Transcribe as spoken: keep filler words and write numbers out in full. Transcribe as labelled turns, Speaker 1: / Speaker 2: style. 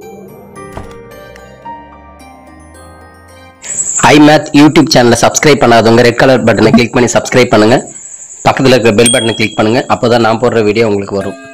Speaker 1: iMath YouTube சேனலை subscribe பண்ணாதவங்க red colour பட்டனை கிளிக் பண்ணி சப்ஸ்கிரைப் பண்ணுங்க. பக்கத்துல இருக்கிற பெல் பட்டனை கிளிக் பண்ணுங்க. அப்போதான் நான் போடுற வீடியோ உங்களுக்கு வரும்.